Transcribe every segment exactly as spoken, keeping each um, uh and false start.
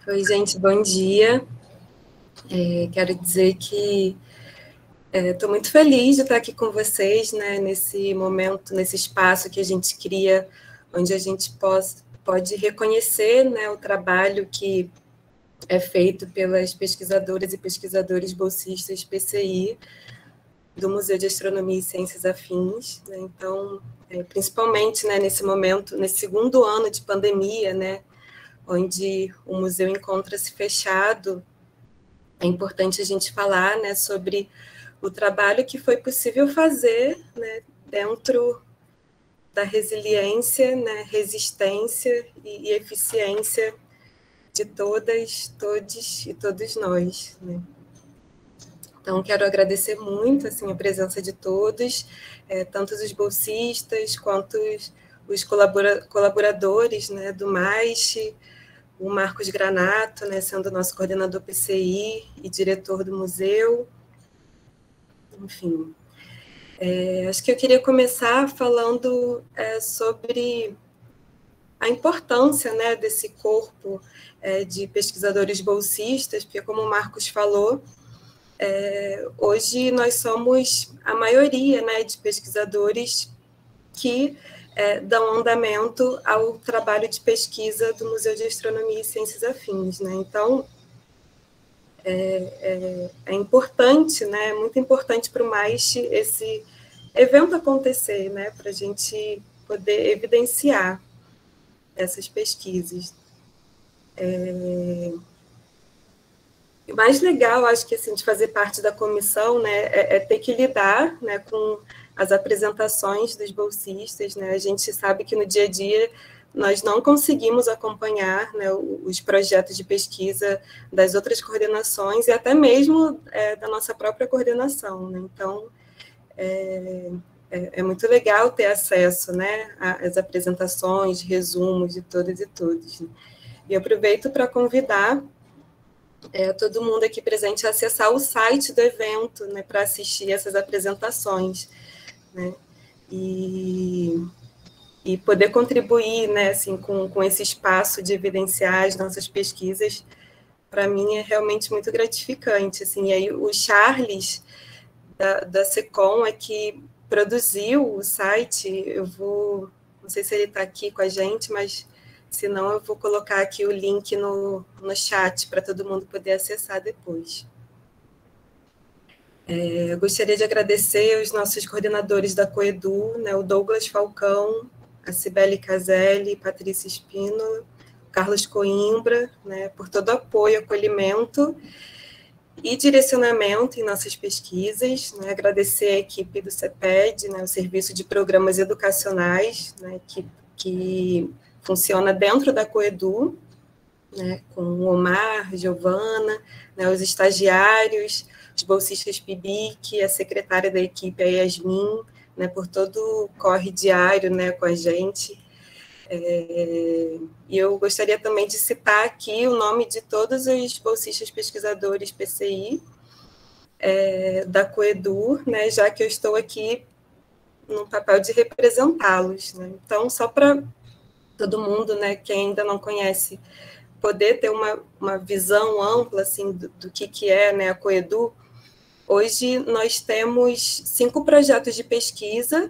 Oi, gente, bom dia. É, quero dizer que estou é, muito feliz de estar aqui com vocês, né, nesse momento, nesse espaço que a gente cria, onde a gente pode, pode reconhecer, né, o trabalho que é feito pelas pesquisadoras e pesquisadores bolsistas P C I, do Museu de Astronomia e Ciências Afins. Né? Então, é, principalmente né, nesse momento, nesse segundo ano de pandemia, né, onde o museu encontra-se fechado, é importante a gente falar né, sobre o trabalho que foi possível fazer né, dentro da resiliência, né, resistência e, e eficiência de todas, todos e todos nós. Né? Então, quero agradecer muito assim, a presença de todos, é, tanto os bolsistas quanto os, os colabora, colaboradores né, do MAISH, o Marcos Granato, né, sendo nosso coordenador P C I e diretor do museu. Enfim, é, acho que eu queria começar falando é, sobre a importância né, desse corpo é, de pesquisadores bolsistas, porque, como o Marcos falou, é, hoje nós somos a maioria né, de pesquisadores que é, dão andamento ao trabalho de pesquisa do Museu de Astronomia e Ciências Afins. Né? Então, é, é, é importante, né, muito importante para o MAISH esse evento acontecer, né, para a gente poder evidenciar essas pesquisas. É, o mais legal, acho que assim, de fazer parte da comissão, né, é, é ter que lidar, né, com as apresentações dos bolsistas, né, a gente sabe que no dia a dia nós não conseguimos acompanhar né, os projetos de pesquisa das outras coordenações e até mesmo é, da nossa própria coordenação, né, então é, é, é muito legal ter acesso né, às apresentações, resumos de todas e todos. Né? E aproveito para convidar É, todo mundo aqui presente a acessar o site do evento, né, para assistir essas apresentações, né, e, e poder contribuir, né, assim, com, com esse espaço de evidenciar as nossas pesquisas, para mim é realmente muito gratificante, assim, e aí o Charles, da, da SECOM, é que produziu o site, eu vou, não sei se ele está aqui com a gente, mas senão eu vou colocar aqui o link no, no chat para todo mundo poder acessar depois. É, eu gostaria de agradecer os nossos coordenadores da Coedu, né, o Douglas Falcão, a Cibele Caselli, Patrícia Espino, Carlos Coimbra, né, por todo o apoio, acolhimento e direcionamento em nossas pesquisas. Né, agradecer a equipe do CEPED, né, o Serviço de Programas Educacionais, né, que, que funciona dentro da Coedu, né, com o Omar, Giovana, né, os estagiários, os bolsistas P I B I C, a secretária da equipe, a Yasmin, né, por todo o corre diário né, com a gente. É, e eu gostaria também de citar aqui o nome de todos os bolsistas pesquisadores P C I, é, da Coedu, né, já que eu estou aqui no papel de representá-los. Né. Então, só para todo mundo né, que ainda não conhece poder ter uma, uma visão ampla assim, do, do que, que é né, a Coedu, hoje nós temos cinco projetos de pesquisa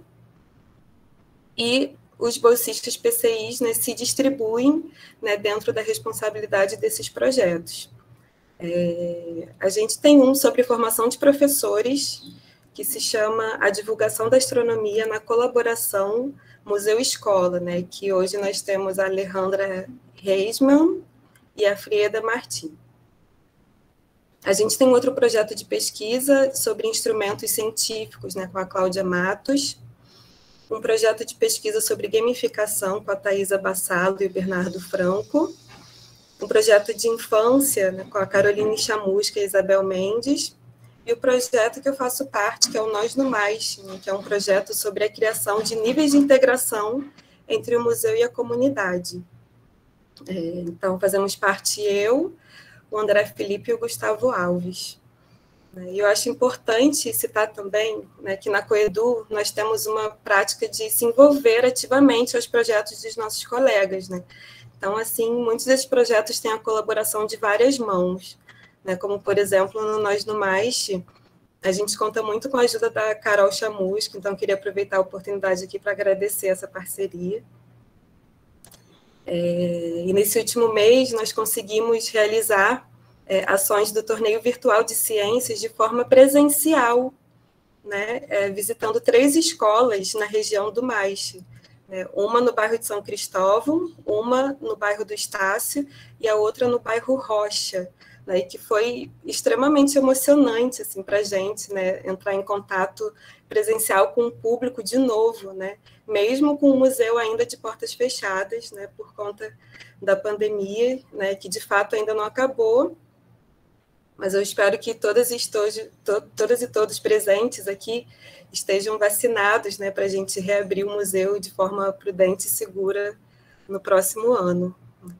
e os bolsistas P C Is né, se distribuem né, dentro da responsabilidade desses projetos. É, a gente tem um sobre formação de professores, que se chama A Divulgação da Astronomia na Colaboração Museu-Escola, né, que hoje nós temos a Alejandra Reisman e a Frieda Martins. A gente tem outro projeto de pesquisa sobre instrumentos científicos, né, com a Cláudia Matos, um projeto de pesquisa sobre gamificação com a Thaisa Bassalo e o Bernardo Franco, um projeto de infância né, com a Caroline Chamusca e a Isabel Mendes, e o projeto que eu faço parte, que é o Nós no Mais, né, que é um projeto sobre a criação de níveis de integração entre o museu e a comunidade. É, então, fazemos parte eu, o André Felipe e o Gustavo Alves. E eu acho importante citar também né, que na Coedu nós temos uma prática de se envolver ativamente aos projetos dos nossos colegas. Né? Então, assim, muitos desses projetos têm a colaboração de várias mãos, né? Como, por exemplo, no Nós no Mais, a gente conta muito com a ajuda da Carol Chamusca, então queria aproveitar a oportunidade aqui para agradecer essa parceria. É, e nesse último mês, nós conseguimos realizar é, ações do Torneio Virtual de Ciências de forma presencial, né? É, visitando três escolas na região do Maixe. Uma no bairro de São Cristóvão, uma no bairro do Estácio e a outra no bairro Rocha, né, e que foi extremamente emocionante assim, para a gente, né, entrar em contato presencial com o público de novo, né, mesmo com o museu ainda de portas fechadas, né, por conta da pandemia, né, que de fato ainda não acabou, mas eu espero que todas e todos, to, todas e todos presentes aqui estejam vacinados, né, para a gente reabrir o museu de forma prudente e segura no próximo ano.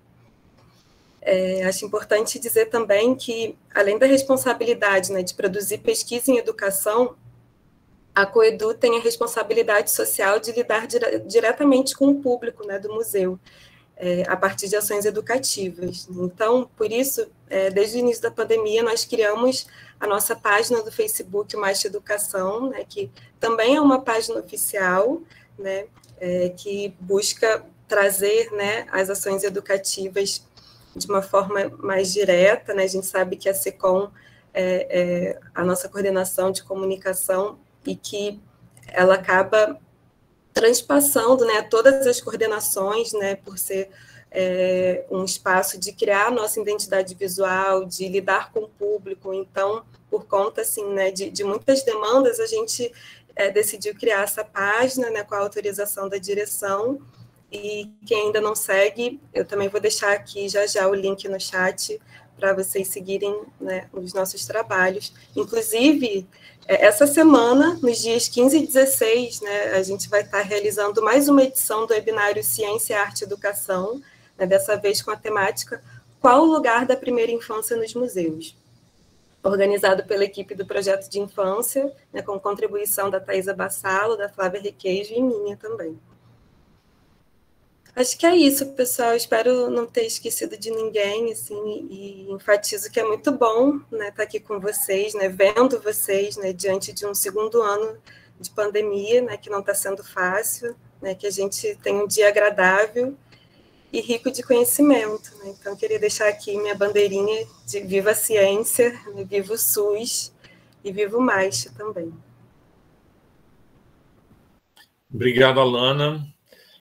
É, acho importante dizer também que, além da responsabilidade, né, de produzir pesquisa em educação, a Coedu tem a responsabilidade social de lidar dire, diretamente com o público, né, do museu, É, a partir de ações educativas. Então, por isso, é, desde o início da pandemia, nós criamos a nossa página do Facebook, o Mais Educação, né, que também é uma página oficial, né, é, que busca trazer, né, as ações educativas de uma forma mais direta, né. A gente sabe que a SECOM é, é a nossa coordenação de comunicação e que ela acaba transpassando, né, todas as coordenações, né, por ser é, um espaço de criar a nossa identidade visual, de lidar com o público. Então, por conta assim, né, de, de muitas demandas, a gente é, decidiu criar essa página, né, com a autorização da direção, e quem ainda não segue, eu também vou deixar aqui já já o link no chat para vocês seguirem, né, os nossos trabalhos. Inclusive, essa semana, nos dias quinze e dezesseis, né, a gente vai estar realizando mais uma edição do webinário Ciência, Arte e Educação, né, dessa vez com a temática Qual o lugar da primeira infância nos museus? Organizado pela equipe do Projeto de Infância, né, com contribuição da Thaisa Bassalo, da Flávia Requeijo e minha também. Acho que é isso, pessoal. Espero não ter esquecido de ninguém, assim, e enfatizo que é muito bom, né, estar aqui com vocês, né, vendo vocês, né, diante de um segundo ano de pandemia, né, que não está sendo fácil, né, que a gente tem um dia agradável e rico de conhecimento, né. Então, queria deixar aqui minha bandeirinha de viva a ciência, né, viva o SUS e viva o MAISH também. Obrigado, Alana.